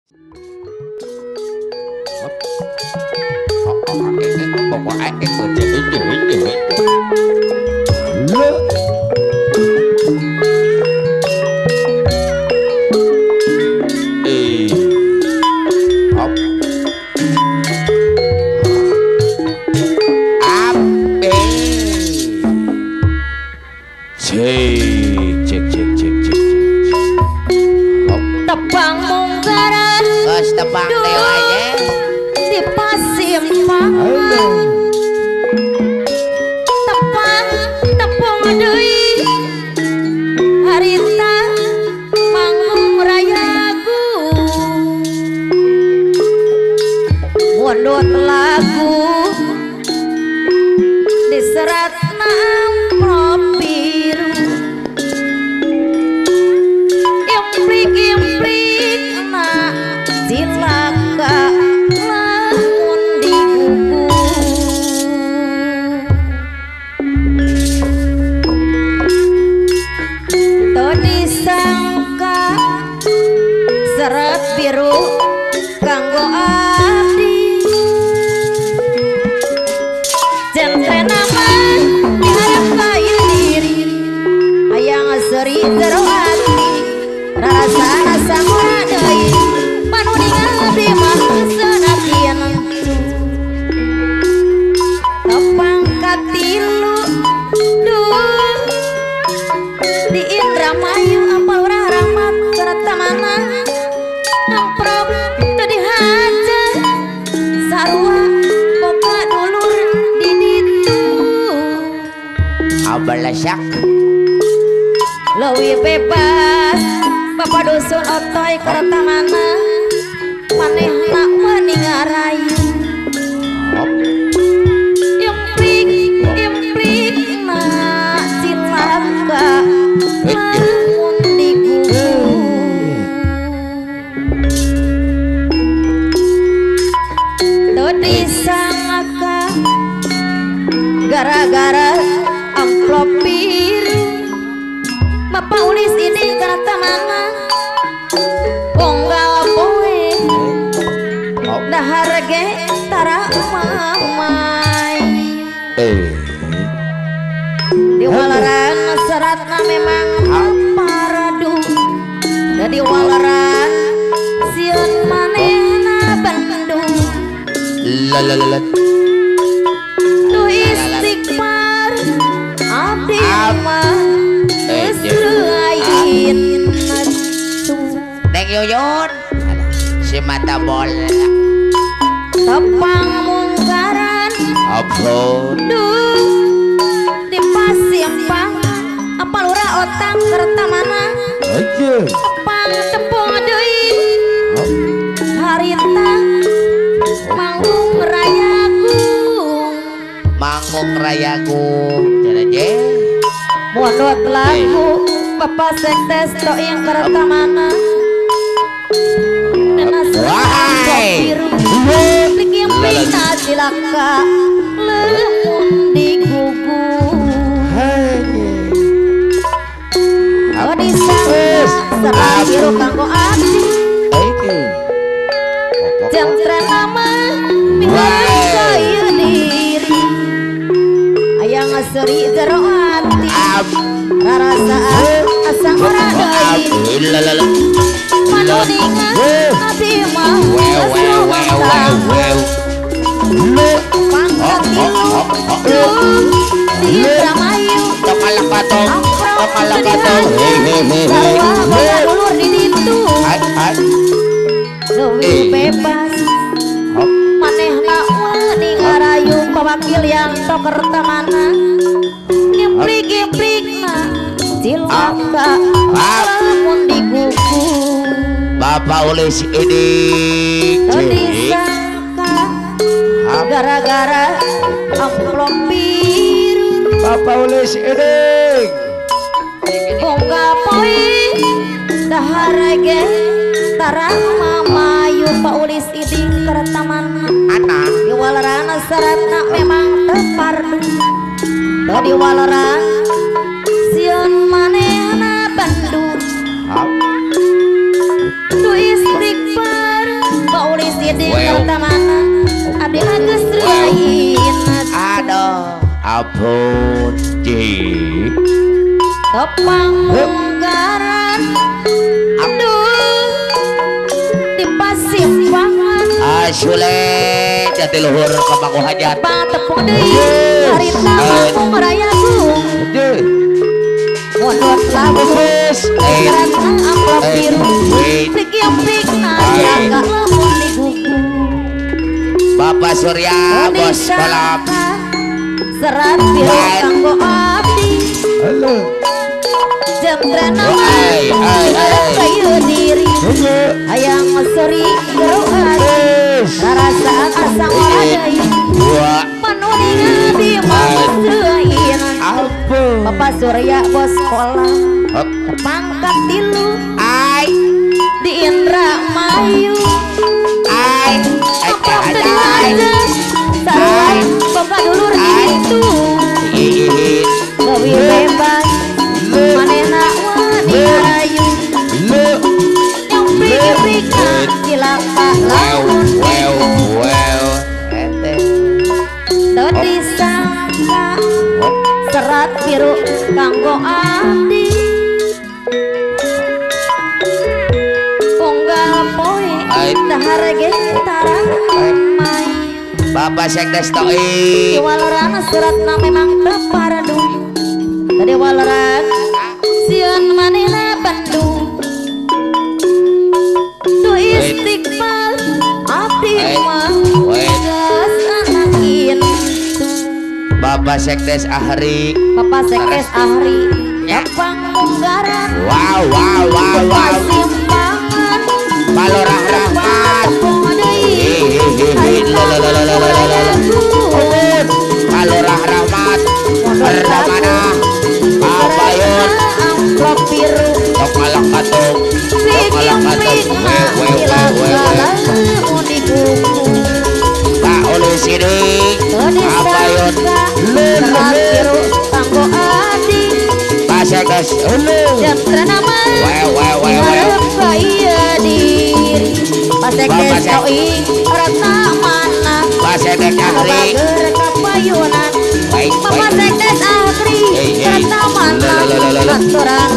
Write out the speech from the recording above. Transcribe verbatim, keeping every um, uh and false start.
Lewi bebas Bapak dusun otoy kereta mana maneh nak meningarai imprik imprik nak cilaka lamun digugu tadi sangaka gara-gara amplop biru Bapak ulis ini kereta mana Ponggal poe Dahar ge tara mamai Di walaran seratna memang paradu Jadi walaran siun manehna Bandung Lalalala Tu istighfar abdi mah Selain Neng Yuyun si mata bola tepang mungkaran upload duh di pasimpang apa lura otang kereta mana aja tepang tepung deui harita manggung rayaku manggung rayaku jalaje mondot lagu Bapak sektes to yang kereta mana wahai plik-plik silaka lemun digugu oh di sana serahiru kanggo abdi jam tren nama minggu kaya diri ayang aseri jero hati rarasaan asang ora deui manuningan abdi mah wow wow wow wow wow pangkat tilu di Ramayu tokalak patong tokalak patong sarua bawa dulur di ditu leuwih bebas manehna wani ngarayu pawakil yang tokerta mana ngiplik-ngiplikna cilaka lamun digugu Bapak ulis ini gara-gara amplop biru Bapak ulis ini Ponggal poe dahar ge tarang mamayu paulis iding kereta mana anak di walaran seratna memang tepardu di walaran siun manehna Bandung tu istighfar Ampun Ji Tepang munggaran aduh di pasimpangan Asule jati luhur kemangku hajat bang tepung deui harita mangku merayaku mundur lagu gerakna amplop biru pik-pik jaga lamun di buku Bapak Surya bos kolam serat biru kanggo abdi halo jembrana ai ai ai kayu diri hayang seri jero ati rasaan asang wadai dua panuningan di masuin apa Bapak Surya bos kolam hop pangkat tilu ai di Indramayu ai ai Akrab ai tadi ai aja sarang boga dulur itu Iin gawi bebas manena wani ayu lu yang pik-pikna cilaka wow lamun wow wow ente tadi sangka serat biru kanggo abdi unggal poe Ai. dahar getaran mai Bapak Sekdes Toi Walerana suratna memang tepardu tadi waleran sian manila Bandung tu istiqbal abdi Wait, mah wait. gas anakin Bapak Sekdes Ahri Bapak Sekdes Ahri Ya. Kapang munggaran wow wow wow wow pasimpangan Palurah Rahmat Hihihi lalalalalalala Palurah Rahmat Perdamana Abayun amplop biru Tok malak katung Tok malak katung Wew wew wew wew wew Pak Ulu Sidik Abayun serat biru kanggo adi Pak Sekdes Ulu jembrana mah Wew wew wew wew kaya diri Pak Sekdes Bapak Sek- Toi rata mana Pak Sekdes Ahri bager kapayunan Baik Bapak baik Sekdes Ahri Hei, hei. rata mana Lalalala. aturan